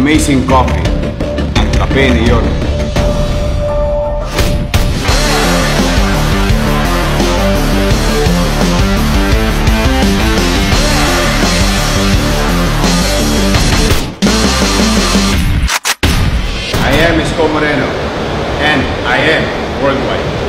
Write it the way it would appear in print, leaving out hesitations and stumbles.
amazing coffee, ang kape ni Yorme. I am Isko Moreno, and I am worldwide.